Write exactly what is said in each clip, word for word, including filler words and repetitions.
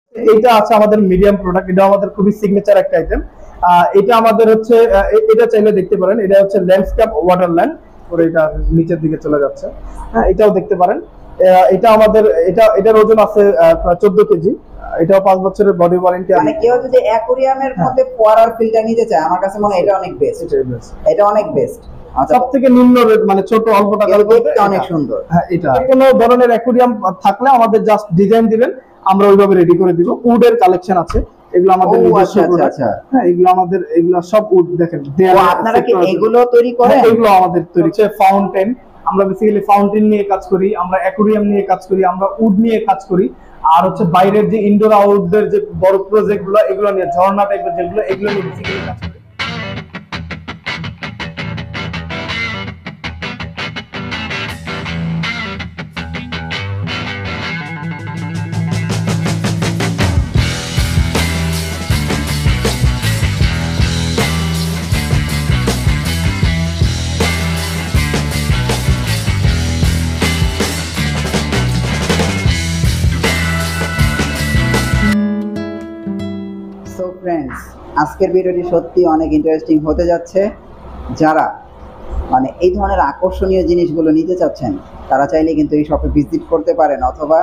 এটা আছে আমাদের মিডিয়াম প্রোডাক্ট, এটা আমাদের খুবই সিগনেচার একটা আইটেম। এটা আমাদের হচ্ছে, এটা চাইলে দেখতে পারেন, এটা হচ্ছে ল্যান্ডস্কেপ ওয়াটারল্যান্ড, ওর এটা নিচের দিকে চলে যাচ্ছে। হ্যাঁ, এটাও দেখতে পারেন। এটা আমাদের, এটা এটার ওজন আছে চোদ্দ কেজি। এটাও পাঁচ বছরের বডি ওয়ারেন্টি। মানে কেউ যদি অ্যাকোয়ারিয়ামের মধ্যে কোয়ারার ফিল্টার নিতে চায়, আমার কাছে মনে হয় এটা অনেক বেস্ট। এটা অনেক বেস্ট, সব থেকে নিম্ন রেট, মানে ছোট অল্প টাকার মধ্যে অনেক সুন্দর। হ্যাঁ, এটা কোনো ধরনের অ্যাকোয়ারিয়াম থাকলে আমাদের জাস্ট ডিজাইন দিবেন, আমরা ওইভাবে রেডি করে দিব। উডের কালেকশন আছে, এগুলো আমাদের নিজস্ব প্রোডাক্ট। হ্যাঁ, এগুলো আমাদের, এগুলো সব উড। দেখেন আপনারা কি এগুলো তৈরি করেন? এগুলো আমাদের তৈরি। ফাউন্টেন, আমরা বেসিক্যালি ফাউন্টেন নিয়ে কাজ করি, আমরা অ্যাকোয়ারিয়াম নিয়ে কাজ করি, আমরা উড নিয়ে কাজ করি। আর হচ্ছে বাইরের যে ইনডোর আউটডোর যে বড় প্রজেক্ট গুলো, এগুলো নিয়ে, ঝর্ণা টাইপের যেগুলো, এগুলো নিয়ে বেসিক্যালি কাজ করি। ফ্রেন্ডস, আজকের ভিডিওটি সত্যি অনেক ইন্টারেস্টিং হতে যাচ্ছে। যারা মানে এই ধরনের আকর্ষণীয় জিনিসগুলো নিতে চাচ্ছেন, তারা চাইলে কিন্তু এই শপে ভিজিট করতে পারেন, অথবা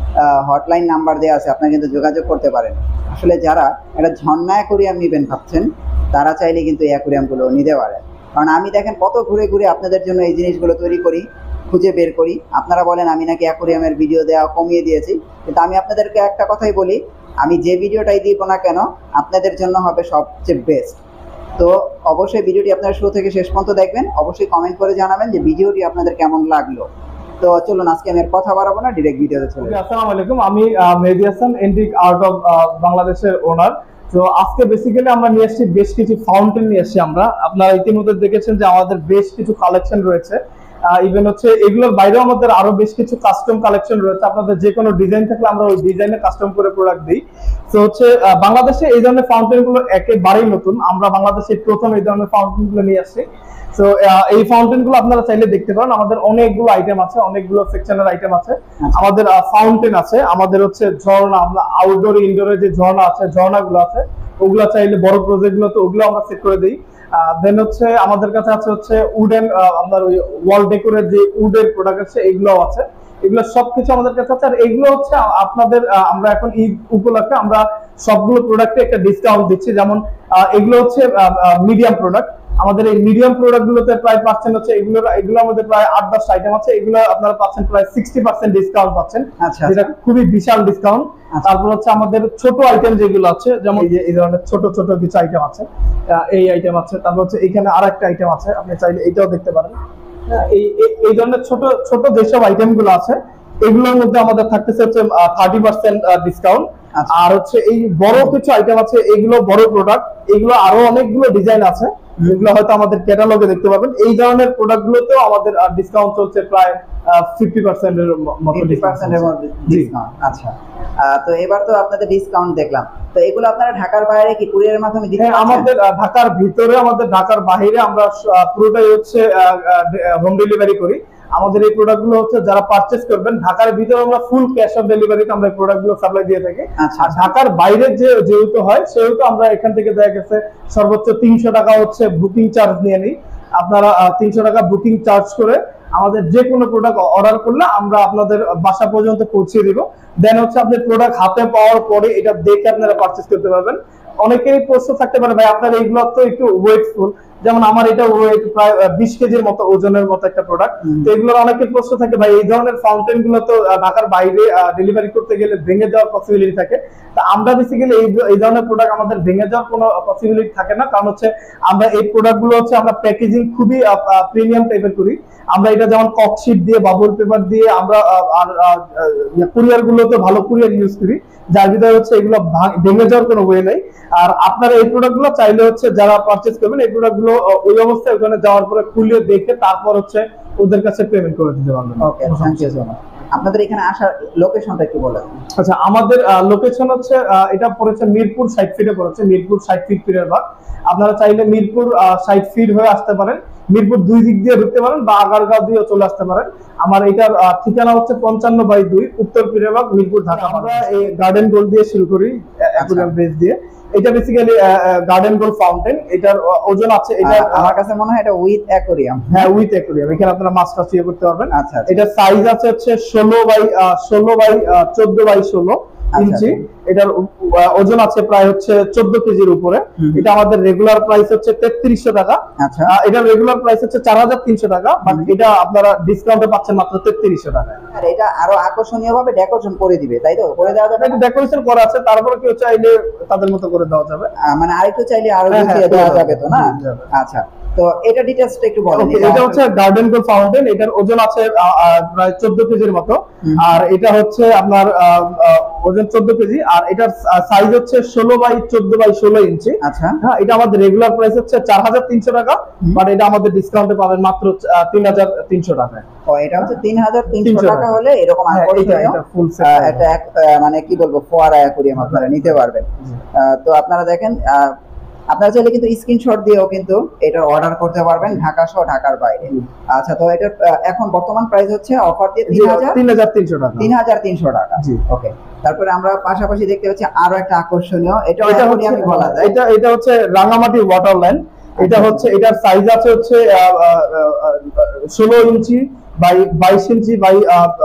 হটলাইন নাম্বার দেওয়া আছে, আপনারা কিন্তু যোগাযোগ করতে পারেন। আসলে যারা একটা ঝর্ণা অ্যাকোয়ারিয়াম নেবেন ভাবছেন, তারা চাইলে কিন্তু এই অ্যাকোয়ারিয়ামগুলো নিতে পারেন। কারণ আমি দেখেন কত ঘুরে ঘুরে আপনাদের জন্য এই জিনিসগুলো তৈরি করি, খুঁজে বের করি। আপনারা বলেন আমি নাকি অ্যাকোয়ারিয়ামের ভিডিও দেওয়া কমিয়ে দিয়েছি, কিন্তু আমি আপনাদেরকে একটা কথাই বলি, আমি যে ভিডিওটাই দিব না কেন আপনাদের জন্য হবে সবচেয়ে বেস্ট। তো অবশ্যই ভিডিওটি আপনারা শুরু থেকে শেষ পর্যন্ত দেখবেন, অবশ্যই কমেন্ট করে জানাবেন যে ভিডিওটি আপনাদের কেমন লাগলো। তো চলুন আজকে আমি আর কথা বাড়াবো না, ডিরেক্ট ভিডিওতে চলে যাই। আসসালামু আলাইকুম, আমি Mehedi Hasan, antique art of বাংলাদেশের ওনার। তো আজকে বেসিক্যালি আমরা নিয়ে এসেছি বেশ কিছু ফাউন্টেন নিয়ে এসেছি আমরা। আপনারা ইতিমধ্যে দেখেছেন যে আমাদের বেশ কিছু কালেকশন রয়েছে। ইভেন হচ্ছে এগুলোর বাইরেও আমাদের আরো বেশ কিছু কাস্টম কালেকশন রয়েছে। আপনাদের যে কোনো ডিজাইন থাকলে আমরা ওই ডিজাইনে কাস্টম করে প্রোডাক্ট দিই। তো হচ্ছে বাংলাদেশে এই ধরনের ফাউন্টেন গুলো একেবারেই নতুন, আমরা বাংলাদেশে প্রথম এই ধরনের ফাউন্টেন গুলো নিয়ে আসছি। তো এই ফাউন্টেন গুলো আপনারা চাইলে দেখতে পারেন। আমাদের অনেকগুলো আইটেম আছে, অনেকগুলো সেকশনের আইটেম আছে। আমাদের ফাউন্টেন আছে, আমাদের হচ্ছে ঝর্ণা, আমরা আউটডোর ইনডোরে যে ঝর্ণা আছে, ঝর্ণা গুলো আছে, ওগুলো চাইলে বড় প্রজেক্ট গুলো তো ওগুলো আমরা সেট করে দিই। দেন হচ্ছে আমাদের কাছে আছে হচ্ছে উডেন, আপনার ওই ওয়াল ডেকোরের যে উডের প্রোডাক্ট আছে, এগুলো আছে। এগুলো সবকিছু আমাদের কাছে আছে। আর এগুলো হচ্ছে আপনাদের, আমরা এখন ঈদ উপলক্ষে আমরা সবগুলো প্রোডাক্টে একটা ডিসকাউন্ট দিচ্ছি। যেমন এগুলো হচ্ছে মিডিয়াম প্রোডাক্ট, আমাদের এই মিডিয়াম প্রোডাক্ট গুলোতে প্রায় পাচ্ছেন হচ্ছে, এগুলো এগুলো আমাদের প্রায় আট দশ আইটেম আছে, এগুলো আপনারা পাচ্ছেন প্রায় সিক্সটি পার্সেন্ট ডিসকাউন্ট পাচ্ছেন, যেটা খুবই বিশাল ডিসকাউন্ট। তারপর হচ্ছে আমাদের ছোট আইটেম যেগুলো আছে, যেমন এই ধরনের ছোট ছোট কিছু আইটেম আছে, এই আইটেম আছে। তারপর হচ্ছে এখানে আর একটা আইটেম আছে, আপনি চাইলে এইটাও দেখতে পারেন। এই এই ধরনের ছোট ছোট যেসব আইটেম গুলো আছে, এগুলোর মধ্যে আমাদের থাকতেছে হচ্ছে থার্টি পার্সেন্ট ডিসকাউন্ট। আর হচ্ছে এই বড় কিছু আইটেম আছে, এগুলো বড় প্রোডাক্ট, এগুলো আরো অনেকগুলো ডিজাইন আছে, যেগুলো হয়তো আমাদের ক্যাটালগে দেখতে পাবেন। এই ধরনের প্রোডাক্ট গুলোতেও আমাদের ডিসকাউন্ট চলছে প্রায় ফিফটি পার্সেন্ট এর মতো ডিসকাউন্ট। আচ্ছা, তো এবার তো আপনাদের ডিসকাউন্ট দেখলাম, তো এগুলো আপনারা ঢাকার বাইরে কি কুরিয়ারের মাধ্যমে দিতে পারছেন? আমাদের ঢাকার ভিতরে, আমাদের ঢাকার বাইরে আমরা পুরোটাই হচ্ছে হোম ডেলিভারি করি। আমাদের এই প্রোডাক্ট গুলো হচ্ছে যারা পারচেজ করবেন, ঢাকার ভিতরে আমরা ফুল ক্যাশ অন ডেলিভারিতে আমরা এই প্রোডাক্ট গুলো সাপ্লাই দিয়ে থাকি। আর ঢাকার বাইরে যে যেহেতু হয়, সেহেতু আমরা এখান থেকে দেখা গেছে সর্বোচ্চ তিনশো টাকা হচ্ছে বুকিং চার্জ নিয়ে নিই। আপনারা তিনশো টাকা বুকিং চার্জ করে আমাদের যে কোনো প্রোডাক্ট অর্ডার করলে আমরা আপনাদের বাসা পর্যন্ত পৌঁছে দিব। দেন হচ্ছে আপনি প্রোডাক্ট হাতে পাওয়ার পরে এটা দেখে আপনারা পারচেজ করতে পারবেন। অনেকেরই প্রশ্ন থাকতে পারে, ভাই আপনার এইগুলো তো একটু ওয়েটফুল, যেমন আমার এটা ওয়েট প্রায় বিশ কেজির মতো ওজনের মতো একটা প্রোডাক্ট। তো এগুলোর অনেকের প্রশ্ন থাকে, ভাই এই ধরনের ফাউন্টেন গুলো তো ঢাকার বাইরে ডেলিভারি করতে গেলে ভেঙে যাওয়ার পসিবিলিটি থাকে। তা আমরা বেসিক্যালি এই এই ধরনের প্রোডাক্ট আমাদের ভেঙে যাওয়ার কোনো পসিবিলিটি থাকে না, কারণ হচ্ছে আমরা এই প্রোডাক্ট গুলো হচ্ছে আমরা প্যাকেজিং খুবই প্রিমিয়াম টাইপের করি। আমরা এটা যেমন ককশিট দিয়ে, বাবল পেপার দিয়ে আমরা, আর কুরিয়ার গুলো তো ভালো কুরিয়ার ইউজ করি, যার ভিতরে হচ্ছে এগুলো ভেঙে যাওয়ার কোনো ওয়ে নাই। আর আপনারা এই প্রোডাক্ট গুলো চাইলে হচ্ছে যারা পারচেজ করবেন, এই প্রোডাক্ট গুলো ওই অবস্থায় ওখানে যাওয়ার পরে খুলে দেখে তারপর হচ্ছে ওদের কাছে পেমেন্ট করে দিতে পারবেন। Okay, thank you so much. আপনাদের এখানে আসার লোকেশনটা একটু বলেন। আচ্ছা, আমাদের লোকেশন হচ্ছে, এটা পড়েছে মিরপুর ষাট ফিটে পড়েছে, মিরপুর ষাট ফিট ফিরের বাগ। আপনারা চাইলে মিরপুর ষাট ফিট হয়ে আসতে পারেন। মিরপুর দুই দিক দিয়ে ঢুকতে পারেন বা আগারগাঁও দিয়েও চলে আসতে পারেন। আমার এটার ঠিকানা হচ্ছে পঞ্চান্ন বাই দুই উত্তর পিরেবাগ মিরপুর ঢাকা। আমরা এই গার্ডেন গোল দিয়ে শুরু করি, অ্যাকুয়ারিয়াম বেস দিয়ে। এটা বেসিক্যালি গার্ডেন গোল ফাউন্টেন। এটার ওজন আছে, এটা আমার কাছে মনে হয় এটা উইথ অ্যাকোয়ারিয়াম। হ্যাঁ, উইথ অ্যাকোয়ারিয়াম। এখানে আপনারা মাছ টাছ ইয়ে করতে পারবেন। আচ্ছা, এটা সাইজ আছে হচ্ছে ষোলো বাই ষোলো বাই চোদ্দ বাই ষোলো ইঞ্চি। এটার ওজন আছে প্রায় হচ্ছে চোদ্দ কেজির উপরে। এটা আমাদের রেগুলার প্রাইস হচ্ছে তেত্রিশশো টাকা। আচ্ছা, এটা রেগুলার প্রাইস হচ্ছে চার হাজার তিনশো টাকা, বাট এটা আপনারা ডিসকাউন্টে পাচ্ছেন মাত্র তেত্রিশশো টাকা। আর এটা আরো আকর্ষণীয় ভাবে ডেকোরেশন করে দিবে, তাই তো? করে দেওয়া যাবে, ডেকোরেশন করা আছে, তারপরে কেউ চাইলে তাদের মতো করে দেওয়া যাবে, মানে আরেকটু চাইলে আরো গুছিয়ে দেওয়া যাবে তো না? আচ্ছা, তো এটা ডিটেইলসটা একটু বলেন। এটা হচ্ছে গার্ডেন গোল ফাউন্টেন। এটার ওজন আছে প্রায় চোদ্দ কেজির মতো, আর এটা হচ্ছে আপনার ওজন চোদ্দ কেজি, আর এটার সাইজ হচ্ছে ষোলো বাই চোদ্দ বাই ষোলো ইঞ্চি। আচ্ছা, হ্যাঁ, এটা আমাদের রেগুলার প্রাইস হচ্ছে চার হাজার তিনশো টাকা, বাট এটা আমাদের ডিসকাউন্টে পাবেন মাত্র তিন হাজার তিনশো টাকায়। ও, এটা হচ্ছে তিন হাজার তিনশো টাকা হলে এরকম একটা মানে কি বলবো ফোয়ারা অ্যাকুয়ারিয়াম আপনারা নিতে পারবেন। তো আপনারা দেখেন, আপনারা চাইলে কিন্তু স্ক্রিনশট দিয়েও কিন্তু এটা অর্ডার করতে পারবেন ঢাকা সহ ঢাকার বাইরে। আচ্ছা, তো এটা এখন বর্তমান প্রাইস হচ্ছে অফার দিয়ে তিন হাজার তিনশো টাকা। তিন হাজার তিনশো টাকা, ওকে। তারপরে আমরা পাশাপাশি দেখতে পাচ্ছি আরো একটা আকর্ষণীয়, এটা আমি বলা যায়, এটা এটা হচ্ছে রাঙামাটি ওয়াটারল্যান্ড। এটা হচ্ছে এটার সাইজ আছে হচ্ছে ষোলো ইঞ্চি বাই বাইশ ইঞ্চি বাই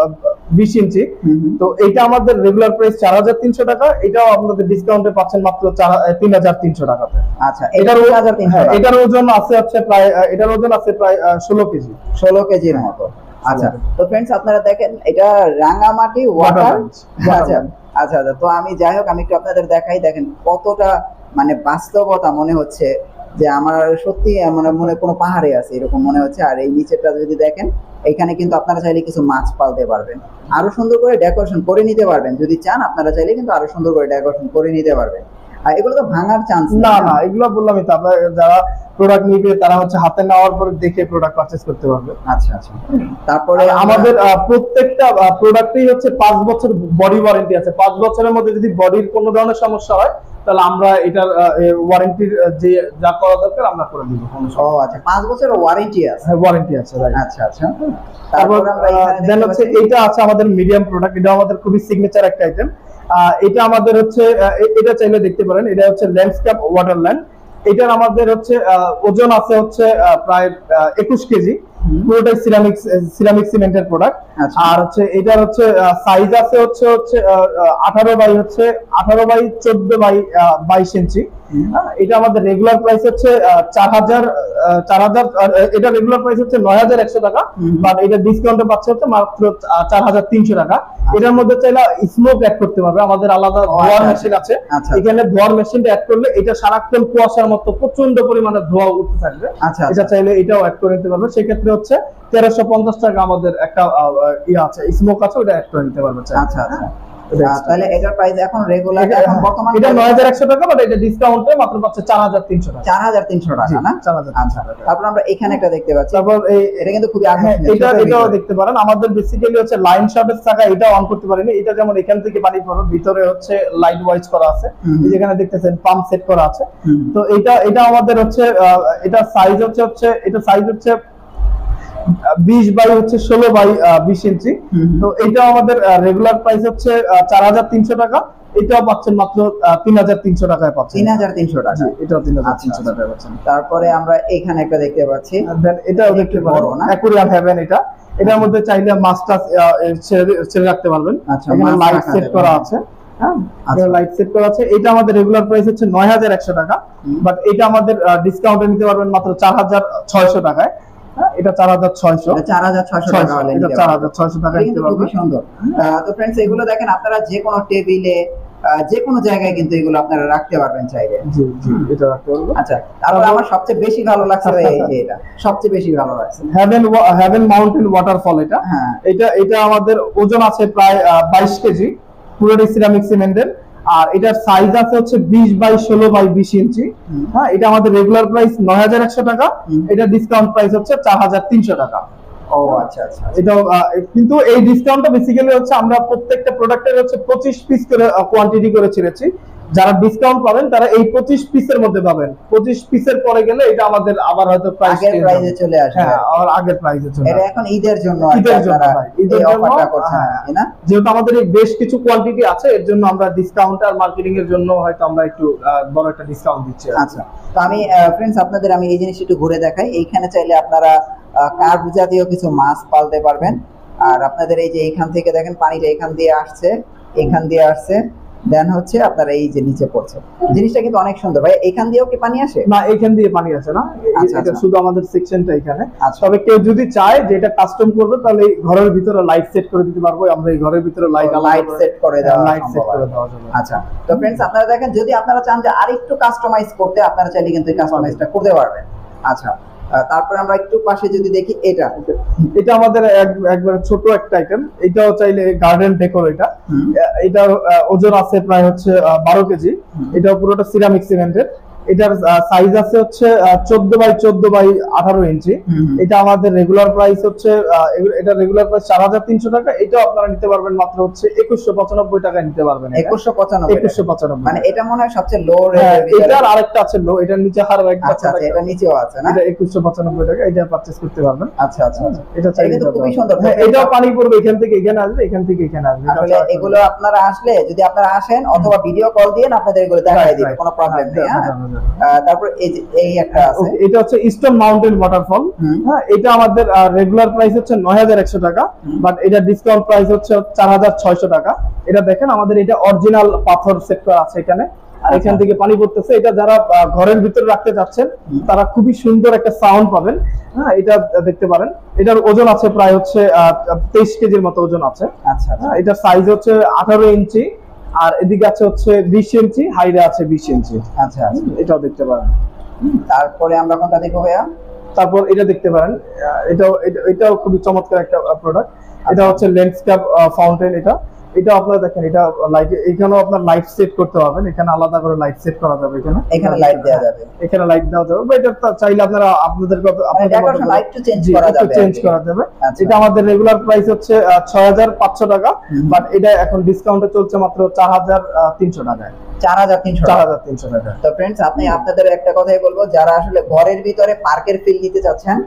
বিশ ইঞ্চি। তো এটা আমাদের রেগুলার প্রাইস চার হাজার তিনশো টাকা, এটাও আপনাদের ডিসকাউন্টে পাচ্ছেন মাত্র তিন হাজার তিনশো টাকাতে। আচ্ছা, এটার এটার ওজন আছে হচ্ছে প্রায় এটার ওজন আছে প্রায় ষোলো কেজি ষোলো কেজির মতো। আচ্ছা, তো ফ্রেন্ডস আপনারা দেখেন এটা রাঙামাটি ওয়াটার। আচ্ছা আচ্ছা তো আমি যাই হোক আমি একটু আপনাদের দেখাই, দেখেন কতটা মানে বাস্তবতা মনে হচ্ছে যে আমার সত্যি মনে মনে কোনো পাহাড়ে আছে এরকম মনে হচ্ছে। আর এই নিচেটা যদি দেখেন, এখানে কিন্তু আপনারা চাইলে কিছু মাছ পালতে পারবেন, আরো সুন্দর করে ডেকোরেশন করে নিতে পারবেন। যদি চান আপনারা চাইলে কিন্তু আরো সুন্দর করে ডেকোরেশন করে নিতে পারবেন। আর এগুলো তো ভাঙার চান্স না না, এগুলো বললামই তো, আপনারা যারা প্রোডাক্ট নিবে তারা হচ্ছে হাতে নেওয়ার পরে দেখে প্রোডাক্ট পারচেজ করতে পারবে। আচ্ছা আচ্ছা, তারপরে আমাদের প্রত্যেকটা প্রোডাক্টেই হচ্ছে পাঁচ বছর বডি ওয়ারেন্টি আছে। পাঁচ বছরের মধ্যে যদি বডির কোনো ধরনের সমস্যা হয় তাহলে আমরা এটার ওয়ারেন্টির যে যা করা দরকার আমরা করে দিব। ও আচ্ছা, পাঁচ বছরের ওয়ারেন্টি আছে? হ্যাঁ, ওয়ারেন্টি আছে। আচ্ছা আচ্ছা, তারপর দেন হচ্ছে এটা আছে আমাদের মিডিয়াম প্রোডাক্ট। এটা আমাদের খুবই সিগনেচার একটা আইটেম। এটা আমাদের হচ্ছে এটা চাইলে দেখতে পারেন, এটা হচ্ছে ল্যান্ডস্কেপ ওয়াটারল্যান্ড। এটার আমাদের হচ্ছে ওজন আছে হচ্ছে প্রায় একুশ কেজি, পুরোটাই সিরামিক সিরামিক সিমেন্টের প্রোডাক্ট। আর হচ্ছে এটার হচ্ছে সাইজ আছে হচ্ছে হচ্ছে আঠারো বাই হচ্ছে আঠারো বাই চোদ্দ বাই বাইশ ইঞ্চি। এটা আমাদের রেগুলার প্রাইস হচ্ছে চার হাজার চার হাজার এটা রেগুলার প্রাইস হচ্ছে নয় হাজার একশো টাকা, বাট এটা ডিসকাউন্টে পাচ্ছে হচ্ছে মাত্র চার হাজার তিনশো টাকা। এটার মধ্যে চাইলে স্মোক অ্যাড করতে পারবে, আমাদের আলাদা ধোয়ার মেশিন আছে। এখানে ধোয়ার মেশিনটা অ্যাড করলে এটা সারাক্ষণ কুয়াশার মতো প্রচন্ড পরিমাণে ধোঁয়া উঠতে থাকবে। এটা চাইলে এটাও অ্যাড করে নিতে পারবে। সেক্ষেত্রে হচ্ছে তেরোশো পঞ্চাশ টাকা আমাদের একটা ইয়ে আছে, স্মোক আছে, ওটা অ্যাড করে নিতে পারবে। আচ্ছা আচ্ছা, তাহলে এটার প্রাইস এখন রেগুলার এখন বর্তমানে এটা নয় হাজার একশো টাকা, বাট এটা ডিসকাউন্টে মাত্র পাচ্ছে চার হাজার তিনশো টাকা। চার হাজার তিনশো টাকা না? আচ্ছা, তারপর আমরা এখানে একটা দেখতে পাচ্ছি, তারপর এই এটা কিন্তু খুবই আকর্ষণীয়, এটা এটাও দেখতে পারেন। আমাদের বেসিক্যালি হচ্ছে লাইন শটের চাকা, এটা অন করতে পারিনি। এটা যেমন এখান থেকে পানি পড়ে, ভিতরে হচ্ছে লাইট ওয়াইজ করা আছে, এই যেখানে দেখতেছেন পাম্প সেট করা আছে। তো এটা এটা আমাদের হচ্ছে এটা সাইজ হচ্ছে হচ্ছে এটা সাইজ হচ্ছে বিশ বাই হচ্ছে ষোলো বাই বিশ ইঞ্চি। তো এটা আমাদের রেগুলার প্রাইস হচ্ছে চার হাজার তিনশো টাকা, এটাও পাচ্ছেন মাত্র তিন হাজার তিনশো টাকায় পাচ্ছেন। তিন হাজার তিনশো টাকা, এটাও তিন হাজার তিনশো টাকায় পাচ্ছেন। তারপরে আমরা এখানে একটা দেখতে পাচ্ছি, এটাও দেখতে পারবো না, অ্যাকুয়ারিয়াম হেভেন। এটা এটার মধ্যে চাইলে মাছটা ছেড়ে রাখতে পারবেন। এখানে লাইট সেট করা আছে। হ্যাঁ, লাইট সেট করা আছে। এটা আমাদের রেগুলার প্রাইস হচ্ছে নয় হাজার একশো টাকা, বাট এটা আমাদের ডিসকাউন্টে নিতে পারবেন মাত্র চার হাজার ছয়শো টাকায়। এটা চার হাজার ছয়শো চার হাজার ছয়শো টাকা হলে এটা চার হাজার ছয়শো টাকা দিতে পারবে। খুব সুন্দর। তো फ्रेंड्स এগুলো দেখেন আপনারা যে কোনো টেবিলে যে কোনো জায়গায় কিন্তু এগুলো আপনারা রাখতে পারবেন চাইলে। জি জি, এটা রাখতে পারবেন। আচ্ছা, তারপর আমার সবচেয়ে বেশি ভালো লাগছে এই যে এটা সবচেয়ে বেশি ভালো লাগছে হেভেন হেভেন মাউন্টেন ওয়াটারফল। এটা হ্যাঁ, এটা এটা আমাদের ওজন আছে প্রায় বাইশ কেজি, পুরোটাই সিরামিক সিমেন্টের। আর এটার সাইজ আছে হচ্ছে বিশ বাই ষোলো বাই বিশ ইঞ্চি। হ্যাঁ, এটা আমাদের রেগুলার প্রাইস নয় হাজার একশো টাকা, এটা ডিসকাউন্ট প্রাইস হচ্ছে চার হাজার তিনশো টাকা। ও আচ্ছা আচ্ছা, এটাও কিন্তু এই ডিসকাউন্টটা বেসিক্যালি হচ্ছে আমরা প্রত্যেকটা প্রোডাক্টের হচ্ছে পঁচিশ পিস করে কোয়ান্টিটি করে ছেড়েছি। যারা ডিসকাউন্ট পাবেন তারা এই পঁচিশ পিসের মধ্যে পাবেন। পঁচিশ পিসের পরে গেলে এটা আমাদের আবার হয়তো প্রাইস আগের প্রাইসে চলে আসবে। হ্যাঁ, আর আগের প্রাইসে চলে এটা এখন ঈদের জন্য ঈদের জন্য ঈদের জন্য অফারটা করছেন না? যেহেতু আমাদের এই বেশ কিছু কোয়ান্টিটি আছে, এর জন্য আমরা ডিসকাউন্ট আর মার্কেটিং এর জন্য হয়তো আমরা একটু বড় একটা ডিসকাউন্ট দিচ্ছি। আচ্ছা, তো আমি ফ্রেন্ডস আপনাদের আমি এই জিনিসটা একটু ঘুরে দেখাই। এইখানে চাইলে আপনারা কার্ভ জাতীয় কিছু মাছ পালতে পারবেন। আর আপনাদের এই যে এইখান থেকে দেখেন পানিটা এখান দিয়ে আসছে, এখান দিয়ে আসছে, দেন হচ্ছে আপনারা এই যে নিচে পড়ছে। জিনিসটা কিন্তু অনেক সুন্দর ভাই। এখান দিয়েও কি পানি আসে? না, এখান দিয়ে পানি আসে না, এটা শুধু আমাদের সেকশনটা এখানে। তবে কেউ যদি চায় যে এটা কাস্টম করবে তাহলে ঘরের ভিতরে লাইট সেট করে দিতে পারবো আমরা। এই ঘরের ভিতরে লাইট লাইট সেট করে দেওয়া লাইট সেট করে দেওয়া যাবে। আচ্ছা, তো ফ্রেন্ডস আপনারা দেখেন যদি আপনারা চান যে আরেকটু কাস্টমাইজ করতে, আপনারা চাইলে কিন্তু এই কাস্টমাইজটা করতে পারবেন। আচ্ছা, তারপরে আমরা একটু পাশে যদি দেখি, এটা এটা আমাদের একবার ছোট একটা আইটেম। এটাও চাইলে গার্ডেন ডেকোর। এটা এটা ওজন আছে প্রায় হচ্ছে বারো কেজি। এটা পুরোটা সিরামিক সিমেন্টের। এটার সাইজ আছে হচ্ছে চোদ্দ বাই চোদ্দ বাই আঠারো ইঞ্চি। এটা আমাদের রেগুলার প্রাইস হচ্ছে, এটা রেগুলার প্রাইস চার হাজার তিনশো টাকা। এটা আপনারা নিতে পারবেন মাত্র হচ্ছে একুশশো পঁচানব্বই টাকায় নিতে পারবেন। একুশশো পঁচানব্বই একুশশো পঁচানব্বই মানে এটা মনে হয় সবচেয়ে লো রেট। এটার আরেকটা আছে লো, এটার নিচে আর একটা আছে, এটা নিচেও আছে না? এটা একুশশো পঁচানব্বই টাকা, এটা পারচেজ করতে পারবেন। আচ্ছা আচ্ছা, এটা চাইলে কিন্তু খুবই সুন্দর। এটাও পানি পড়বে এখান থেকে এখানে আসবে, এখান থেকে এখানে আসবে। আসলে এগুলো আপনারা আসলে যদি আপনারা আসেন অথবা ভিডিও কল দিয়ে আপনাদের এগুলো দেখাই দিবে, কোনো প্রবলেম নেই। হ্যাঁ, তারপর এই যে এই একটা আছে, এটা হচ্ছে ইস্টার্ন মাউন্টেন ওয়াটারফল। হ্যাঁ, এটা আমাদের রেগুলার প্রাইস হচ্ছে নয় হাজার একশো টাকা, বাট এটা ডিসকাউন্ট প্রাইস হচ্ছে চার হাজার ছয়শো টাকা। এটা দেখেন আমাদের এটা অরিজিনাল পাথর সেট করা আছে এখানে, আর এখান থেকে পানি পড়তেছে। এটা যারা ঘরের ভিতরে রাখতে যাচ্ছেন তারা খুবই সুন্দর একটা সাউন্ড পাবেন। হ্যাঁ, এটা দেখতে পারেন। এটার ওজন আছে প্রায় হচ্ছে তেইশ কেজির মতো ওজন আছে। আচ্ছা, এটার সাইজ হচ্ছে আঠারো ইঞ্চি, আর এদিকে আছে হচ্ছে বিশ ইঞ্চি, হাইটে আছে বিশ ইঞ্চি। আচ্ছা, এটাও দেখতে পারেন। তারপরে আমরা কোনটা দেখবো ভাইয়া? তারপর এটা দেখতে পারেন। এটাও এটাও খুবই চমৎকার একটা প্রোডাক্ট। এটা হচ্ছে ল্যান্ডস্কেপ ফাউন্টেন। এটা এটা আপনারা দেখেন, এটা লাইট, এখানেও আপনার লাইট সেট করতে পারবেন। এখানে আলাদা করে লাইট সেট করা যাবে। এখানে এখানে লাইট দেওয়া যাবে, এখানে লাইট দেওয়া যাবে। এটা চাইলে আপনারা আপনাদের আপনাদের লাইট টু চেঞ্জ করা যাবে, চেঞ্জ করা যাবে। এটা আমাদের রেগুলার প্রাইস হচ্ছে ছয় হাজার পাঁচশো টাকা, বাট এটা এখন ডিসকাউন্টে চলছে মাত্র চার হাজার তিনশো টাকায়। চার হাজার তিনশো চার হাজার তিনশো টাকা। তো ফ্রেন্ডস আপনি আপনাদের একটা কথাই বলবো, যারা আসলে ঘরের ভিতরে পার্কের ফিল দিতে চাচ্ছেন,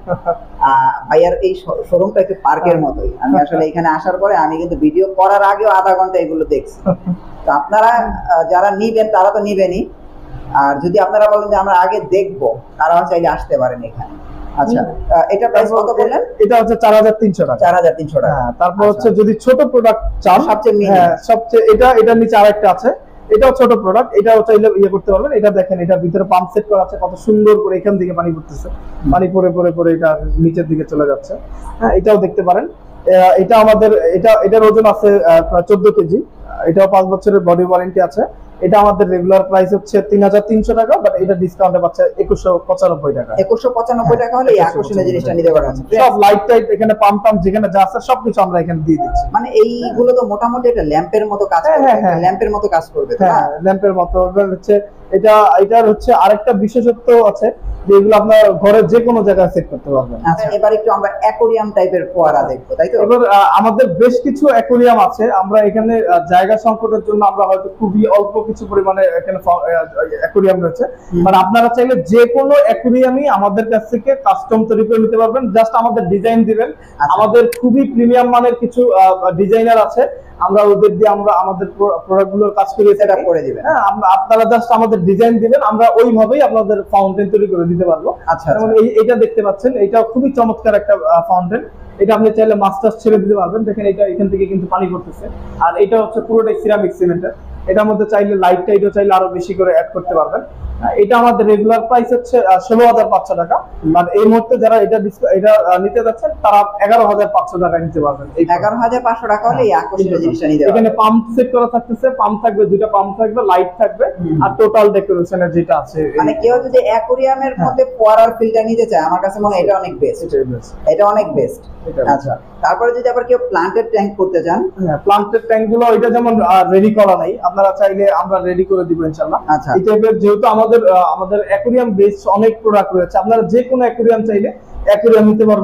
ভাইয়ার এই শোরুমটা একটু পার্কের মতোই। আমি আসলে এখানে আসার পরে আমি কিন্তু ভিডিও করার আগেও আধা ঘন্টা এগুলো দেখছি। তো আপনারা যারা নিবেন তারা তো নিবেনই, আর যদি আপনারা বলেন যে আমরা আগে দেখবো, তারাও চাইলে আসতে পারেন এখানে। আচ্ছা, এটা প্রাইস কত বললেন? এটা হচ্ছে চার হাজার তিনশো টাকা। চার হাজার তিনশো টাকা। তারপর হচ্ছে যদি ছোট প্রোডাক্ট চান, সবচেয়ে হ্যাঁ সবচেয়ে এটা এটার নিচে আরেকটা আছে, এটাও ছোট প্রোডাক্ট। এটাও চাইলে ইয়ে করতে পারবেন। এটা দেখেন, এটা ভিতরে পাম্প সেট করা আছে, কত সুন্দর করে এখান থেকে পানি পড়তেছে। পানি পড়ে পড়ে পড়ে এটা নিচের দিকে চলে যাচ্ছে। হ্যাঁ, এটাও দেখতে পারেন। এটা আমাদের এটা এটার ওজন আছে প্রায় চোদ্দ কেজি। এটাও পাঁচ বছরের বডি ওয়ারেন্টি আছে। এটা আমাদের রেগুলার প্রাইস হচ্ছে তিন হাজার তিনশো টাকা, বাট এটা ডিসকাউন্টে পাচ্ছে একুশশো পঁচানব্বই টাকা। একুশশো পঁচানব্বই টাকা হলে এই আকর্ষণীয় জিনিসটা নিতে পারবেন। সব লাইট টাইট এখানে পাম্প টাম্প যেখানে যা আছে সবকিছু আমরা এখানে দিয়ে দিচ্ছি। মানে এইগুলো তো মোটামুটি একটা ল্যাম্পের মতো কাজ করবে। হ্যাঁ, ল্যাম্পের মতো কাজ করবে। হ্যাঁ, ল্যাম্পের মতো হচ্ছে এটা। এটার হচ্ছে আরেকটা বিশেষত্ব আছে যে এগুলো আপনার ঘরের যে কোনো জায়গায় সেট করতে পারবেন। আচ্ছা, এবার একটু আমরা অ্যাকোরিয়াম টাইপের ফোয়ারা দেখবো, তাই তো? এবার আমাদের বেশ কিছু অ্যাকোরিয়াম আছে। আমরা এখানে জায়গা সংকটের জন্য আমরা হয়তো খুবই অল্প কিছু পরিমাণে এখানে অ্যাকোরিয়াম রয়েছে, মানে আপনারা চাইলে যে কোনো অ্যাকোরিয়ামই আমাদের কাছ থেকে কাস্টম তৈরি করে নিতে পারবেন। জাস্ট আমাদের ডিজাইন দিবেন। আমাদের খুবই প্রিমিয়াম মানের কিছু ডিজাইনার আছে, আমরা ওদের দিয়ে আমরা আমাদের প্রোডাক্টগুলোর কাজ করিয়ে সেট আপ করে দিবেন। হ্যাঁ, আপনারা জাস্ট আমাদের ডিজাইন দিবেন, আমরা ওইভাবেই আপনাদের ফাউন্টেন তৈরি করে দিতে পারবো। আচ্ছা, যেমন এই এটা দেখতে পাচ্ছেন, এটা খুবই চমৎকার একটা ফাউন্টেন। এটা আপনি চাইলে মাস্টার্স ছেড়ে দিতে পারবেন। দেখেন, এটা এখান থেকে কিন্তু পানি পড়তেছে, আর এটা হচ্ছে পুরোটাই সিরামিক সিমেন্টের। এটার মধ্যে চাইলে লাইটটা এটা চাইলে আরো বেশি করে অ্যাড করতে পারবেন। এটা আমাদের রেগুলার প্রাইস হচ্ছে ষোলো হাজার পাঁচশো টাকা, আর এই মুহূর্তে যারা এটা এটা নিতে যাচ্ছেন তারা এগারো হাজার পাঁচশো টাকায় নিতে পারবেন। এই এগারো হাজার পাঁচশো টাকা হলে এই আকর্ষণীয় জিনিসটা নিতে পারবেন। এখানে পাম্প সেট করা থাকতেছে, পাম্প থাকবে, দুটো পাম্প থাকবে, লাইট থাকবে, আর টোটাল ডেকোরেশনের যেটা আছে। মানে কেউ যদি অ্যাকোরিয়ামের মধ্যে ফোয়ারার ফিল্টার নিতে চায়, আমার কাছে মনে হয় এটা অনেক বেস্ট। এটা অনেক বেস্ট। আচ্ছা, তারপরে যদি আবার কেউ প্লান্টেড ট্যাঙ্ক করতে চান, হ্যাঁ, প্লান্টেড ট্যাঙ্ক গুলো এটা যেমন রেডি করা নাই, আপনারা চাইলে আমরা রেডি করে দিব ইনশাআল্লাহ। আচ্ছা, এই টাইপের যেহেতু আমাদের আমাদের অ্যাকোরিয়াম বেস অনেক প্রোডাক্ট রয়েছে, আপনারা যে কোনো অ্যাকোরিয়াম চাইলে অ্যাকোরিয়াম নিতে পারবেন।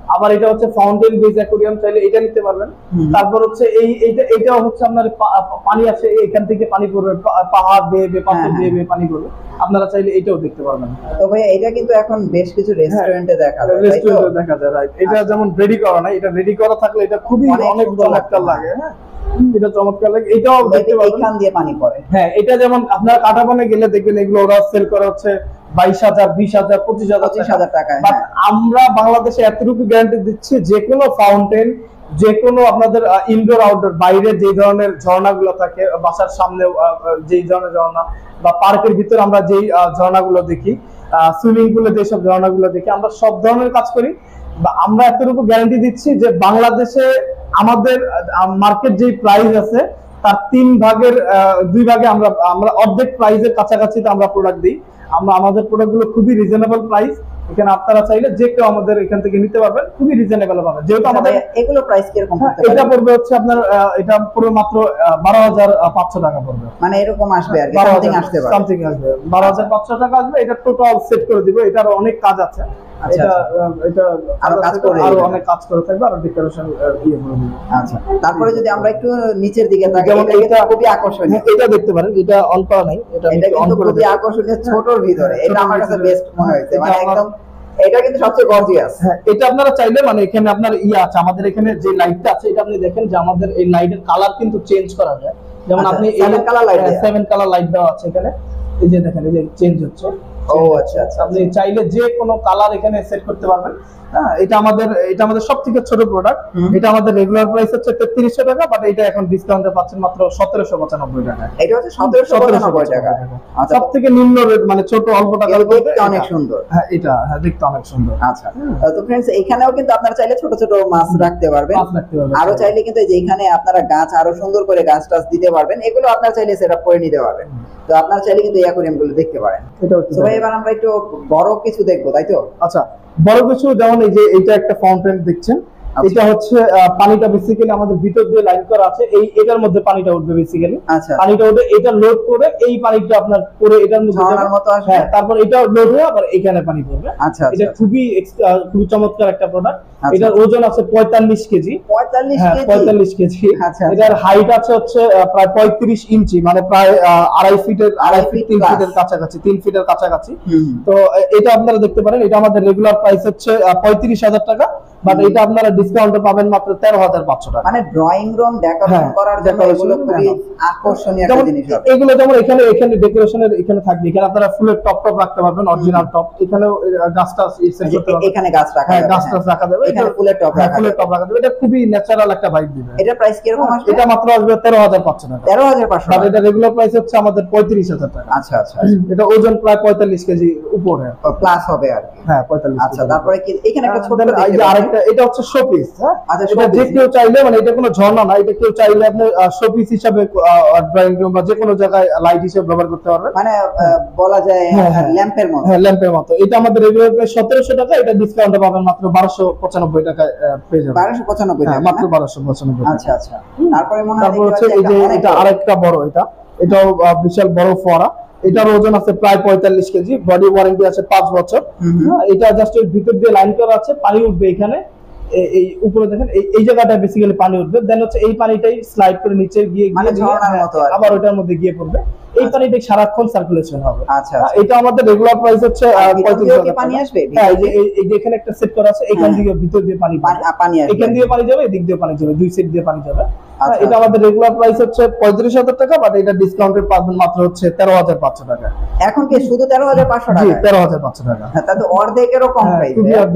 আবার এটা হচ্ছে ফাউন্টেন বেজ অ্যাকোয়ারিয়াম, চাইলে এটা নিতে পারবেন। তারপর হচ্ছে এই এইটা এটাও হচ্ছে আপনার পানি আছে এখান থেকে পানি পড়বে, পাহাড় বেয়ে বেয়ে পাথর বেয়ে বেয়ে পানি পড়বে, আপনারা চাইলে এটাও দেখতে পারবেন। তো ভাই এটা কিন্তু এখন বেশ কিছু রেস্টুরেন্টে দেখা যায়, রেস্টুরেন্টে দেখা যায়, রাইট। এটা যেমন রেডি করা না, এটা রেডি করা থাকলে এটা খুবই অনেক চমৎকার লাগে। হ্যাঁ, এটা চমৎকার লাগে, এটাও দেখতে পারবেন এখান দিয়ে পানি পড়ে। হ্যাঁ, এটা যেমন আপনারা কাটাবনে গেলে দেখবেন এগুলো ওরা সেল করা হচ্ছে বাইশ হাজার, বিশ হাজার, পঁচিশ হাজার, পঁচিশ হাজার টাকায়। বাট আমরা বাংলাদেশে এতটুকু গ্যারান্টি দিচ্ছি, যে কোনো ফাউন্টেন, যে কোনো আপনাদের ইনডোর আউটডোর বাইরে যে ধরনের ঝর্ণাগুলো থাকে, বাসার সামনে যেই ধরনের ঝর্ণা বা পার্কের ভিতরে আমরা যেই ঝর্ণাগুলো দেখি, সুইমিং পুলে যেসব ঝর্ণাগুলো দেখি, আমরা সব ধরনের কাজ করি। বা আমরা এতটুকু গ্যারান্টি দিচ্ছি যে বাংলাদেশে আমাদের মার্কেট যে প্রাইস আছে তার তিন ভাগের দুই ভাগে আমরা আমরা অর্ধেক প্রাইসের কাছাকাছি আমরা প্রোডাক্ট দিই। আমরা আমাদের প্রোডাক্টগুলো খুবই রিজনেবল প্রাইস, এখানে আপনারা চাইলে যে কেউ আমাদের এখান থেকে নিতে পারবেন, খুবই রিজনেবল পাবেন। যেহেতু আমাদের এগুলো প্রাইস কিরকম? এটা পড়বে হচ্ছে আপনার এটা পুরো মাত্র বারো হাজার পাঁচশো টাকা পড়বে, মানে এরকম আসবে আর কি, সামথিং আসতে পারে, সামথিং আসবে বারো হাজার পাঁচশো টাকা আসবে। এটা টোটাল সেট করে দিব, এটার অনেক কাজ আছে, এটা এটা আরো কাজ করে আরো অনেক কাজ করে থাকবে, আর ডেকোরেশন ইয়ে করে দিব। আচ্ছা, তারপরে যদি আমরা একটু নিচের দিকে তাকাই, যেমন এটা খুবই আকর্ষণীয়, এটা দেখতে পারেন, এটা অন করা নাই, এটা এটা কিন্তু খুবই আকর্ষণীয়, ছোটর ভিতরে এটা আমার কাছে বেস্ট মনে হয়েছে, মানে একদম এটা কিন্তু সবচেয়ে গর্জিয়াস। হ্যাঁ, এটা আপনারা চাইলে মানে এখানে আপনার ইয়ে আছে, আমাদের এখানে যে লাইটটা আছে এটা আপনি দেখেন যে আমাদের এই লাইটের কালার কিন্তু চেঞ্জ করা যায়। যেমন আপনি seven colour light, seven colour light দেওয়া আছে এখানে, এই যে দেখেন এই যে চেঞ্জ হচ্ছে। ও আচ্ছা আচ্ছা, আপনি চাইলে যে কোনো কালার এখানে সেট করতে পারবেন। হ্যাঁ, এটা আমাদের এটা আমাদের সবথেকে ছোট প্রোডাক্ট, এটা আমাদের রেগুলার প্রাইস হচ্ছে তেত্রিশশো টাকা, বাট এটা এখন ডিসকাউন্টে পাচ্ছেন মাত্র সতেরোশো পঁচানব্বই টাকা। এটা হচ্ছে সতেরোশো পঁচানব্বই টাকা, সবথেকে নিম্ন রেট, মানে ছোট অল্প টাকার মধ্যে অনেক সুন্দর। হ্যাঁ, এটা হ্যাঁ দেখতে অনেক সুন্দর। আচ্ছা, তো फ्रेंड्स এখানেও কিন্তু আপনারা চাইলে ছোট ছোট মাছ রাখতে পারবেন, মাছ রাখতে পারবেন, আরো চাইলে কিন্তু যে এখানে আপনারা গাছ আরো সুন্দর করে গাছ টাছ দিতে পারবেন, এগুলো আপনারা চাইলে সেটআপ করে নিতে পারবেন। তো আপনারা চাইলে কিন্তু এই অ্যাকোয়ারিয়াম গুলো দেখতে পারেন। এটা হচ্ছে তো এবার আমরা একটু বড় কিছু দেখবো, তাই তো? আচ্ছা, বড় কিছু যেমন এই যে এটা একটা ফাউন্টেন দেখছেন, এটা হচ্ছে পানিটা বেসিক্যালি আমাদের ভিতর দিয়ে লাইন করা আছে, এই এটার মধ্যে পানিটা উঠবে বেসিক্যালি। আচ্ছা, পানিটা উঠে এটা লোড করে এই পানিটা আপনার পরে এটার মধ্যে ঝর্ণার মতো আসবে। হ্যাঁ, তারপর এটা লোড হয়ে আবার এখানে পানি পড়বে। আচ্ছা, এটা খুবই খুবই চমৎকার একটা প্রোডাক্ট। আচ্ছা, এটার ওজন আছে পঁয়তাল্লিশ কেজি। পঁয়তাল্লিশ কেজি? পঁয়তাল্লিশ কেজি। আচ্ছা, এটার হাইট আছে হচ্ছে প্রায় পঁয়ত্রিশ ইঞ্চি, মানে প্রায় আড়াই ফিটের আড়াই ফিট তিন ফিটের কাছাকাছি, তিন ফিটের কাছাকাছি। তো এটা আপনারা দেখতে পারেন, এটা আমাদের রেগুলার প্রাইস হচ্ছে পঁয়ত্রিশ হাজার টাকা, বাট এটা আপনারা ডিসকাউন্টে পাবেন মাত্র তেরো হাজার পাঁচশো টাকা। মানে ড্রয়িং রুম ডেকোরেশন করার জন্য এগুলো খুবই আকর্ষণীয় একটা জিনিস হবে। এগুলো যেমন এখানে এখানে ডেকোরেশনের এখানে থাকবে, এখানে আপনারা ফুলের টপ টপ রাখতে পারবেন, অরিজিনাল টপ। এখানেও গাছটা সেট করতে পারবেন, এখানে গাছ রাখা হ্যাঁ যাবে, গাছ টাছ রাখা যাবে, এখানে ফুলের টপ রাখা ফুলের টপ রাখা যাবে। এটা খুবই ন্যাচারাল একটা ভাইব দিবে। এটা প্রাইস কি রকম আসবে? এটা মাত্র আসবে তেরো হাজার পাঁচশো টাকা। তেরো হাজার পাঁচশো টাকা। এটা রেগুলার প্রাইস হচ্ছে আমাদের পঁয়ত্রিশ হাজার টাকা। আচ্ছা আচ্ছা, এটা ওজন প্রায় পঁয়তাল্লিশ কেজি উপরে প্লাস হবে আর কি। হ্যাঁ, পঁয়তাল্লিশ। আচ্ছা, তারপরে কি এখানে একটা ছোট এই যে আরেকটা, এটা হচ্ছে শোপিস। হ্যাঁ, আচ্ছা, এটা যে কেউ চাইলে, মানে এটা কোনো ঝর্ণা না, এটা কেউ চাইলে আপনি শোপিস হিসাবে ড্রয়িং রুম বা যে কোনো জায়গায় লাইট হিসেবে ব্যবহার করতে পারবেন, মানে বলা যায় ল্যাম্পের মতো। হ্যাঁ, ল্যাম্পের মতো। এটা আমাদের রেগুলার প্রাইস সতেরোশো টাকা, এটা ডিসকাউন্টে পাবেন মাত্র বারোশো পঁচানব্বই টাকায় পেয়ে যাবেন। বারোশো পঁচানব্বই টাকা, মাত্র বারোশো পঁচানব্বই। আচ্ছা আচ্ছা, তারপরে মনে হয় তারপর হচ্ছে এই যে এটা আরেকটা বড়, এটা এটাও বিশাল বড় ফোয়ারা। এটার ওজন আছে প্রায় পঁয়তাল্লিশ কেজি, বডি ওয়ারেন্টি আছে পাঁচ বছর। এটা জাস্ট ওই ভিতর দিয়ে লাইন করা আছে, পানি উঠবে এখানে, এই উপরে দেখেন এই জায়গাটা বেসিক্যালি পানি উঠবে, দেন হচ্ছে এই পানিটাই স্লাইড করে নিচে গিয়ে মানে ঝর্ণার মতো আবার ওটার মধ্যে গিয়ে পড়বে, এই পানিটাই সারাক্ষণ সার্কুলেশন হবে। আচ্ছা, এটা আমাদের রেগুলার প্রাইস হচ্ছে পঁয়ত্রিশ হাজার পানি আসবে। হ্যাঁ, এই যে এই যে এখানে একটা সেট করা আছে, এখান থেকে ভিতর দিয়ে পানি পানি আসবে, এখান দিয়ে পানি যাবে, এদিক দিয়ে পানি যাবে, দুই সাইড দিয়ে পানি যাবে। এটা আমাদের রেগুলার প্রাইস হচ্ছে পঁয়ত্রিশ হাজার টাকা, বাট এটা ডিসকাউন্টে পাবেন মাত্র হচ্ছে তেরো হাজার পাঁচশো টাকা। এখন কি শুধু তেরো হাজার পাঁচশো টাকা? তেরো হাজার পাঁচশো টাকা, তাতে অর্ধেকেরও কম প্রাইস।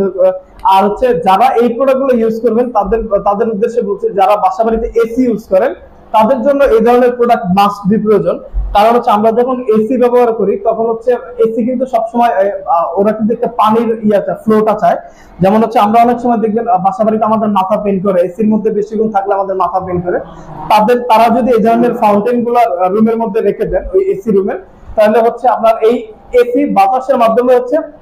আর হচ্ছে যারা এই প্রোডাক্টগুলো ইউজ করবেন তাদের তাদের উদ্দেশ্যে বলছি, যারা বাসা বাড়িতে এসি ইউজ করেন তাদের জন্য এই ধরনের প্রোডাক্ট মাস্ট বি প্রয়োজন। কারণ হচ্ছে আমরা যখন এসি ব্যবহার করি তখন হচ্ছে এসি কিন্তু সবসময় ওরা কিন্তু একটা পানির ইয়াটা ফ্লোটা চায়। যেমন হচ্ছে আমরা অনেক সময় দেখবেন বাসা বাড়িতে আমাদের মাথা পেন করে, এসির মধ্যে বেশিক্ষণ থাকলে আমাদের মাথা পেন করে, তাদের তারা যদি এই ধরনের ফাউন্টেন গুলো রুমের মধ্যে রেখে দেন ওই এসি রুমের, তাহলে হচ্ছে আপনার এই এসি বাতাসের মাধ্যমে হচ্ছে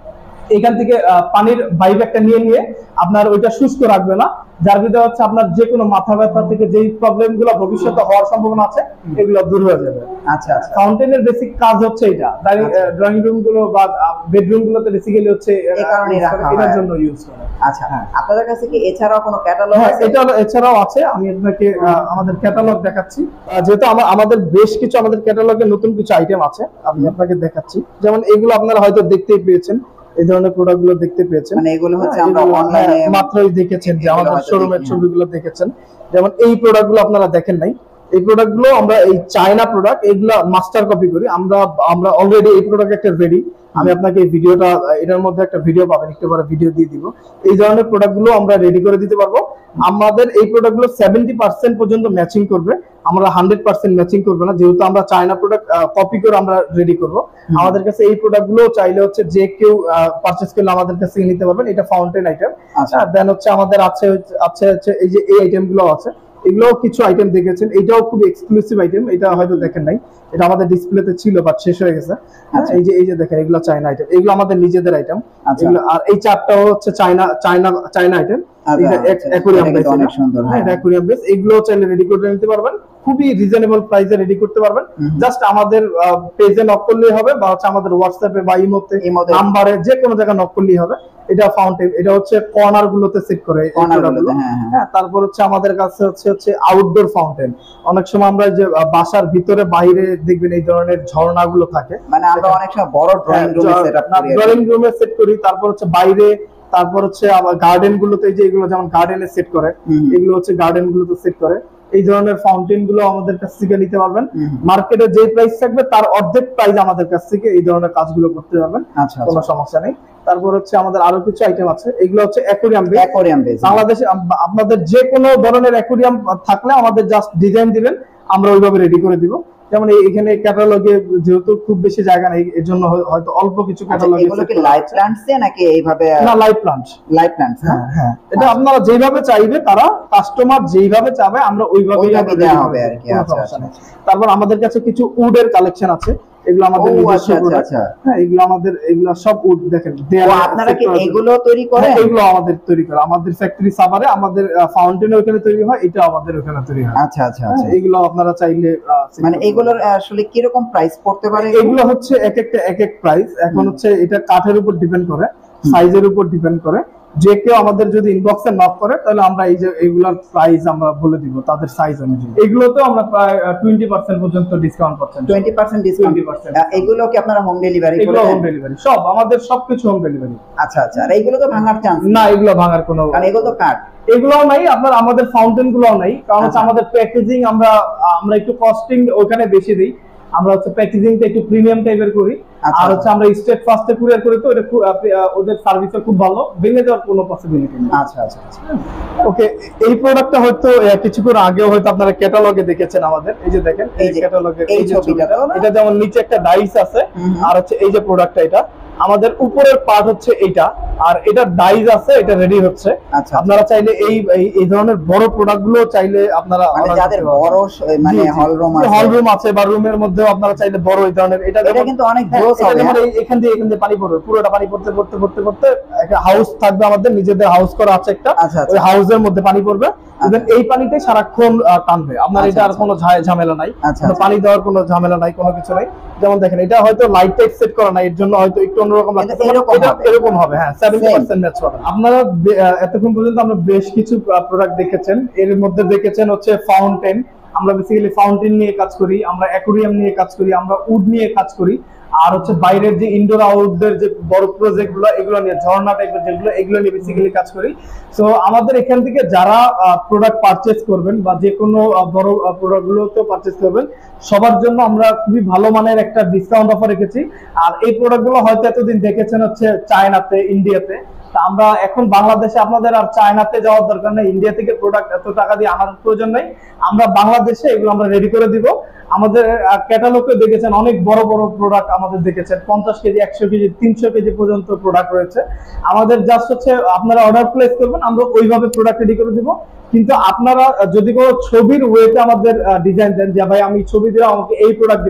এখান থেকে পানির বাইব একটা নিয়ে নিয়ে আপনার ওইটা শুষ্ক রাখবে না, যার ভিতরে হচ্ছে আপনার যে কোনো মাথা ব্যথা থেকে যেই প্রবলেম গুলো ভবিষ্যতে হওয়ার সম্ভাবনা আছে এগুলো দূর হয়ে যাবে। আচ্ছা আচ্ছা, ফাউন্টেনের বেসিক কাজ হচ্ছে এটা, ড্রয়িং রুম গুলো বা বেডরুম গুলোতে বেসিক্যালি হচ্ছে এই কারণে রাখা হয়, এটার জন্য ইউজ করে। আচ্ছা, আপনাদের কাছে কি এছাড়াও কোনো ক্যাটালগ আছে? এটা এছাড়াও আছে, আমি আপনাকে আমাদের ক্যাটালগ দেখাচ্ছি। যেহেতু আমাদের বেশ কিছু আমাদের ক্যাটালগে নতুন কিছু আইটেম আছে, আমি আপনাকে দেখাচ্ছি। যেমন এগুলো আপনারা হয়তো দেখতেই পেয়েছেন, এই ধরনের প্রোডাক্ট গুলো দেখতে পেয়েছেন, মানে এগুলো হচ্ছে আমরা অনলাইনে মাত্রই দেখেছেন যে আমাদের শোরুমের ছবিগুলো দেখেছেন। যেমন এই প্রোডাক্ট গুলো আপনারা দেখেন নাই, এই প্রোডাক্ট গুলো আমরা এই চায়না প্রোডাক্ট, এগুলো মাস্টার কপি করি আমরা আমরা অলরেডি এই প্রোডাক্ট একটা রেডি। আমি আপনাকে এই ভিডিওটা, এটার মধ্যে একটা ভিডিও পাবেন, একটু পরে ভিডিও দিয়ে দিব। এই ধরনের প্রোডাক্ট গুলো আমরা রেডি করে দিতে পারবো। আমাদের এই প্রোডাক্ট গুলো সেভেন্টি পার্সেন্ট পর্যন্ত ম্যাচিং করবে, আমরা হান্ড্রেড পার্সেন্ট ম্যাচিং করবে না, যেহেতু আমরা চায়না প্রোডাক্ট কপি করে আমরা রেডি করব। আমাদের কাছে এই প্রোডাক্ট গুলো চাইলে হচ্ছে যে কেউ পারচেজ করলে আমাদের কাছে নিতে পারবেন। এটা ফাউন্টেন আইটেম। দেন হচ্ছে আমাদের আছে আছে হচ্ছে এই যে এই আইটেম গুলো আছে, এগুলো কিছু আইটেম দেখেছেন, এটাও খুব এক্সক্লুসিভ আইটেম, এটা হয়তো দেখেন নাই, এটা আমাদের ডিসপ্লেতে ছিল বাট শেষ হয়ে গেছে। এই যে এই যে দেখেন, এগুলো চায়না আইটেম, এগুলো আমাদের নিজেদের আইটেম। আর এই চারটাও হচ্ছে চায়না চায়না চায়না আইটেম। এটা অ্যাকোয়ারিয়াম বেস, অনেক সুন্দর। হ্যাঁ, এটা অ্যাকোয়ারিয়াম বেস। এগুলো চাইলে রেডি করে নিতে পারবেন, খুবই রিজনেবল প্রাইসে রেডি করতে পারবেন। জাস্ট আমাদের পেজে নক করলেই হবে, বা হচ্ছে আমাদের হোয়াটসঅ্যাপে বা ইমোতে নাম্বারে যে কোনো জায়গায় নক করলেই হবে। এটা ফাউন্টেন, এটা হচ্ছে কর্নার গুলোতে সেট করে। হ্যাঁ, তারপর হচ্ছে আমাদের কাছে হচ্ছে হচ্ছে আউটডোর ফাউন্টেন। অনেক সময় আমরা যে বাসার ভিতরে বাইরে দেখবেন এই ধরনের ঝর্ণা গুলো থাকে, মানে আমরা অনেক সময় বড় ড্রয়িং রুমে সেটআপ করি, ড্রয়িং রুমে সেট করি। তারপর হচ্ছে বাইরে, তারপর হচ্ছে আবার গার্ডেন গুলোতে, যে এগুলো যেমন গার্ডেনে সেট করে, এগুলো হচ্ছে গার্ডেন গুলোতে সেট করে। এই ধরনের ফাউন্টেন গুলো আমাদের কাছ থেকে নিতে পারবেন। মার্কেটে যে প্রাইস থাকবে তার অর্ধেক প্রাইস আমাদের কাছ থেকে এই ধরনের কাজগুলো করতে পারবেন, কোনো সমস্যা নেই। তারপর হচ্ছে আমাদের আরো কিছু আইটেম আছে, এগুলো হচ্ছে অ্যাকোয়ারিয়াম বেস। অ্যাকোয়ারিয়াম বেস বাংলাদেশে আপনাদের যে কোনো ধরনের অ্যাকোয়ারিয়াম থাকলে আমাদের জাস্ট ডিজাইন দিবেন, আমরা ওইভাবে রেডি করে দিব। যেমন এখানে ক্যাটালগে যেহেতু খুব বেশি জায়গা নেই, এর জন্য হয়তো অল্প কিছু ক্যাটালগে। এগুলো কি লাইভ প্ল্যান্টস এ নাকি এইভাবে? না, লাইভ প্ল্যান্ট, লাইভ প্ল্যান্টস। হ্যাঁ হ্যাঁ, এটা আপনারা যেভাবে চাইবে, তারা কাস্টমার যেভাবে চাবে আমরা ওইভাবে দেওয়া হবে আর কি। আচ্ছা আচ্ছা। তারপর আমাদের কাছে কিছু উডের কালেকশন আছে, এগুলো আমাদের নিজস্ব প্রোডাক্ট। হ্যাঁ, এগুলো আমাদের, এগুলো সব উড। দেখেন, আপনারা কি এগুলো তৈরি করেন? এগুলো আমাদের তৈরি করা, আমাদের ফ্যাক্টরি সাভারে, আমাদের ফাউন্টেনে ওখানে তৈরি হয়, এটা আমাদের ওখানে তৈরি হয়। আচ্ছা আচ্ছা আচ্ছা। এগুলো আপনারা চাইলে, মানে এগুলোর আসলে কি রকম প্রাইস পড়তে পারে? এগুলো হচ্ছে এক একটা এক এক প্রাইস। এখন হচ্ছে এটা কাঠের উপর ডিপেন্ড করে, সাইজের উপর ডিপেন্ড করে। যে কেউ আমাদের যদি ইনবক্সে নক করে, তাহলে আমরা এই যে এগুলোর প্রাইস আমরা বলে দিব তাদের সাইজ অনুযায়ী। এগুলোতে আমরা প্রায় টোয়েন্টি পার্সেন্ট পর্যন্ত ডিসকাউন্ট পাচ্ছেন। Twenty percent discount. এগুলো কি আপনারা হোম ডেলিভারি করেন? এগুলো হোম ডেলিভারি, সব আমাদের সবকিছু হোম ডেলিভারি। আচ্ছা আচ্ছা। আর এগুলো তো ভাঙার চান্স না, এগুলো ভাঙার কোনো, কারণ এগুলো তো কাঠ, এগুলোও নাই। আপনার আমাদের ফাউন্টেন গুলোও নাই, কারণ হচ্ছে আমাদের প্যাকেজিং, আমরা আমরা একটু কস্টিং ওখানে বেশি দিই। আমরা হচ্ছে প্যাকেজিংটা একটু প্রিমিয়াম টাইপের করি। আর হচ্ছে আমরা স্টেট ফার্স্টে কুরিয়ার করি, তো এটা ওদের সার্ভিসটা খুব ভালো, ভেঙে যাওয়ার কোনো পসিবিলিটি নেই। আচ্ছা আচ্ছা আচ্ছা। ওকে, এই প্রোডাক্টটা হয়তো কিছুক্ষণ আগেও হয়তো আপনারা ক্যাটালগে দেখেছেন আমাদের। এই যে দেখেন, এই ক্যাটালগে এই ছবিটা, এটা যেমন নিচে একটা ডাইস আছে, আর হচ্ছে এই যে প্রোডাক্টটা, এটা আমাদের উপরের পার্ট হচ্ছে এইটা, আর এটা ডাইস আছে, এটা রেডি হচ্ছে। আপনারা চাইলে এই এই ধরনের বড় প্রোডাক্ট গুলো চাইলে আপনারা, মানে যাদের বড় মানে হল রুম আছে, হল রুম আছে বা রুমের মধ্যেও আপনারা চাইলে বড় এই ধরনের, এটা এটা কিন্তু অনেক জোস হবে। যেমন এখান দিয়ে এখান দিয়ে পানি পড়বে, পুরোটা পানি পড়তে পড়তে পড়তে পড়তে একটা হাউস থাকবে, আমাদের নিজেদের হাউস করা আছে একটা, ওই হাউসের মধ্যে পানি পড়বে, এই পানিটাই সারাক্ষণ টানবে আপনার। এটা আর কোনো ঝামেলা নাই, পানি দেওয়ার কোনো ঝামেলা নাই, কোনো কিছু নাই। যেমন দেখেন, এটা হয়তো লাইট টাইট সেট করা নাই, এর জন্য হয়তো একটু অন্যরকম লাগছে, এরকম হবে। হ্যাঁ, সেভেন্টি পার্সেন্ট ম্যাচ পাবেন। আপনারা এতক্ষণ পর্যন্ত আমরা বেশ কিছু প্রোডাক্ট দেখেছেন, এর মধ্যে দেখেছেন হচ্ছে ফাউন্টেন। আমরা বেসিক্যালি ফাউন্টেন নিয়ে কাজ করি, আমরা অ্যাকোয়ারিয়াম নিয়ে কাজ করি, আমরা উড নিয়ে কাজ করি, আর হচ্ছে বাইরের যে ইনডোর আউটডোর যে বড় প্রজেক্ট গুলো, এগুলো নিয়ে, ঝর্ণা টাইপের যেগুলো, এগুলো নিয়ে বেসিক্যালি কাজ করি। সো আমাদের এখান থেকে যারা প্রোডাক্ট পারচেজ করবেন বা যে কোনো বড় প্রোডাক্ট গুলোতেও পারচেজ করবেন, সবার জন্য আমরা খুবই ভালো মানের একটা ডিসকাউন্ট অফার রেখেছি। আর এই প্রোডাক্ট গুলো হয়তো এতদিন দেখেছেন হচ্ছে চায়নাতে, ইন্ডিয়াতে, আমরা এখন বাংলাদেশে, আপনাদের আর চায়নাতে যাওয়ার দরকার নেই, ইন্ডিয়া থেকে প্রোডাক্ট এত টাকা দিয়ে আনার প্রয়োজন নেই, আমরা বাংলাদেশে এগুলো আমরা রেডি করে দিব। আমাদের ক্যাটালগে দেখেছেন অনেক বড় বড় প্রোডাক্ট, আমাদের দেখেছেন পঞ্চাশ কেজি, একশো কেজি, তিনশো কেজি পর্যন্ত প্রোডাক্ট রয়েছে আমাদের। জাস্ট হচ্ছে আপনারা অর্ডার প্লেস করবেন, আমরা ওইভাবে প্রোডাক্ট রেডি করে দিব। কিন্তু আপনারা যদি কোনো ছবির ওয়েতে আমাদের ডিজাইন দেন, যে ভাই আমি ছবি দিলে আমাকে এই প্রোডাক্ট দিবেন,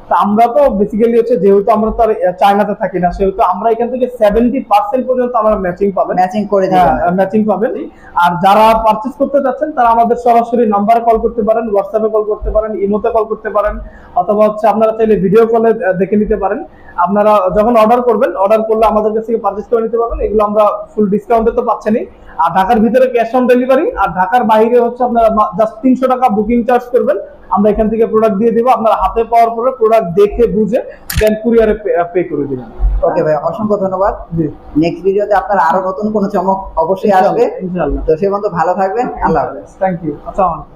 তো আমরা তো বেসিক্যালি হচ্ছে যেহেতু আমরা তো আর চায়নাতে থাকি না, সেহেতু আমরা এখান থেকে সেভেন্টি পার্সেন্ট পর্যন্ত আমরা ম্যাচিং পাবেন, ম্যাচিং করে দিবেন, ম্যাচিং পাবেন। আর যারা পারচেজ করতে যাচ্ছেন তারা আমাদের সরাসরি নাম্বারে কল করতে পারেন, হোয়াটসঅ্যাপে কল করতে পারেন, ইমোতে কল করতে পারেন, অথবা হচ্ছে আপনারা চাইলে ভিডিও কলে দেখে নিতে পারেন। আপনারা যখন অর্ডার করবেন, অর্ডার করলে আমাদের কাছ থেকে পারচেজ করে নিতে পারবেন। এগুলো আমরা ফুল ডিসকাউন্টে তো পাচ্ছেনই। আর ঢাকার ভিতরে ক্যাশ অন ডেলিভারি, আর ঢাকার বাইরে হচ্ছে আপনারা জাস্ট তিনশো টাকা বুকিং চার্জ করবেন, আমরা এখান থেকে প্রোডাক্ট দিয়ে দিব। আপনারা হাতে পাওয়ার পরে প্রোডাক্ট দেখে বুঝে দেন কুরিয়ারে পে করে দিবেন। ওকে ভাই, অসংখ্য ধন্যবাদ। জি, নেক্সট ভিডিওতে আপনার আরো নতুন কোনো চমক অবশ্যই আসবে। ইনশাআল্লাহ। তো সে পর্যন্ত ভালো থাকবেন। আল্লাহ হাফেজ। Thank you. আসসালামু আলাইকুম।